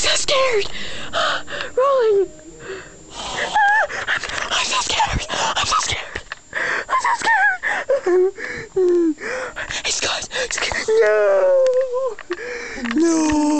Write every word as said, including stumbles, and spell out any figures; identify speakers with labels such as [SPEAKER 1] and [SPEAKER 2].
[SPEAKER 1] so scared. Rolling. I'm, I'm so scared. I'm so scared. I'm so scared. It's gone. It's gone. No. No.